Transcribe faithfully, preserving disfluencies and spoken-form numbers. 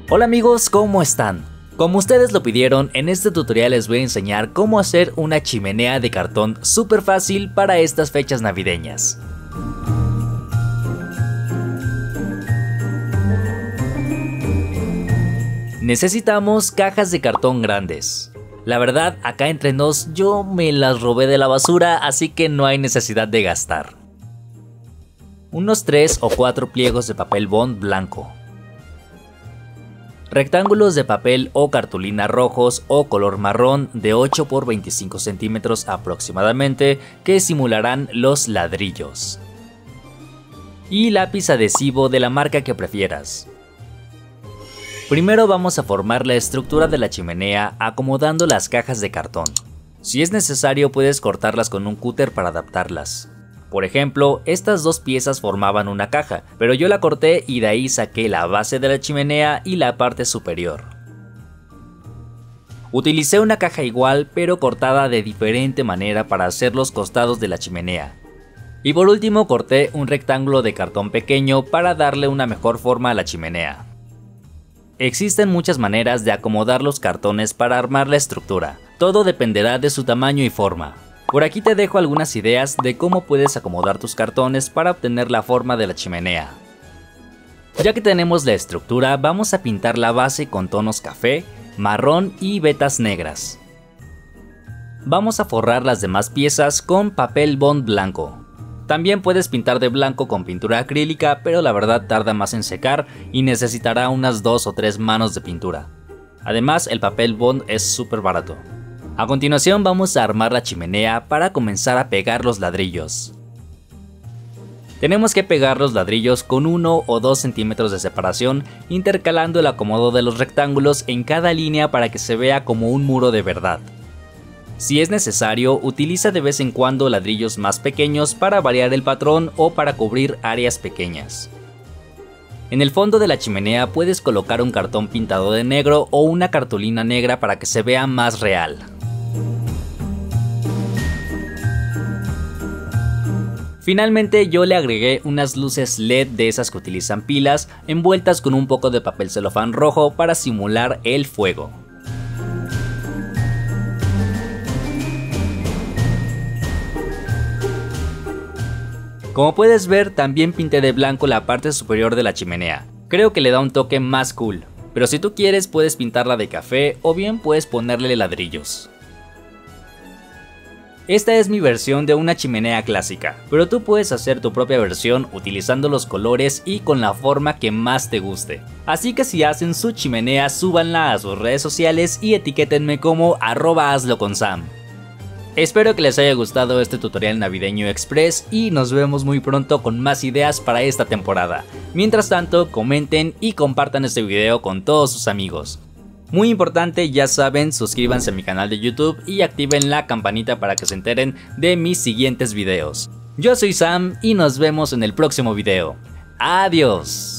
Hola amigos, ¿cómo están? Como ustedes lo pidieron, en este tutorial les voy a enseñar cómo hacer una chimenea de cartón súper fácil para estas fechas navideñas. Necesitamos cajas de cartón grandes. La verdad, acá entre nos, yo me las robé de la basura, así que no hay necesidad de gastar. Unos tres o cuatro pliegos de papel bond blanco. Rectángulos de papel o cartulina rojos o color marrón de ocho por veinticinco centímetros aproximadamente que simularán los ladrillos. Y lápiz adhesivo de la marca que prefieras. Primero vamos a formar la estructura de la chimenea acomodando las cajas de cartón. Si es necesario puedes cortarlas con un cúter para adaptarlas. Por ejemplo, estas dos piezas formaban una caja, pero yo la corté y de ahí saqué la base de la chimenea y la parte superior. Utilicé una caja igual pero cortada de diferente manera para hacer los costados de la chimenea. Y por último corté un rectángulo de cartón pequeño para darle una mejor forma a la chimenea. Existen muchas maneras de acomodar los cartones para armar la estructura, todo dependerá de su tamaño y forma. Por aquí te dejo algunas ideas de cómo puedes acomodar tus cartones para obtener la forma de la chimenea. Ya que tenemos la estructura, vamos a pintar la base con tonos café, marrón y vetas negras. Vamos a forrar las demás piezas con papel bond blanco. También puedes pintar de blanco con pintura acrílica, pero la verdad tarda más en secar y necesitará unas dos o tres manos de pintura. Además, el papel bond es súper barato. A continuación vamos a armar la chimenea para comenzar a pegar los ladrillos. Tenemos que pegar los ladrillos con uno o dos centímetros de separación, intercalando el acomodo de los rectángulos en cada línea para que se vea como un muro de verdad. Si es necesario, utiliza de vez en cuando ladrillos más pequeños para variar el patrón o para cubrir áreas pequeñas. En el fondo de la chimenea puedes colocar un cartón pintado de negro o una cartulina negra para que se vea más real. Finalmente yo le agregué unas luces L E D de esas que utilizan pilas, envueltas con un poco de papel celofán rojo para simular el fuego. Como puedes ver, también pinté de blanco la parte superior de la chimenea. Creo que le da un toque más cool, pero si tú quieres puedes pintarla de café o bien puedes ponerle ladrillos. Esta es mi versión de una chimenea clásica, pero tú puedes hacer tu propia versión utilizando los colores y con la forma que más te guste. Así que si hacen su chimenea, súbanla a sus redes sociales y etiquétenme como arroba hazlo con Sam. Espero que les haya gustado este tutorial navideño express y nos vemos muy pronto con más ideas para esta temporada. Mientras tanto, comenten y compartan este video con todos sus amigos. Muy importante, ya saben, suscríbanse a mi canal de YouTube y activen la campanita para que se enteren de mis siguientes videos. Yo soy Sam y nos vemos en el próximo video. Adiós.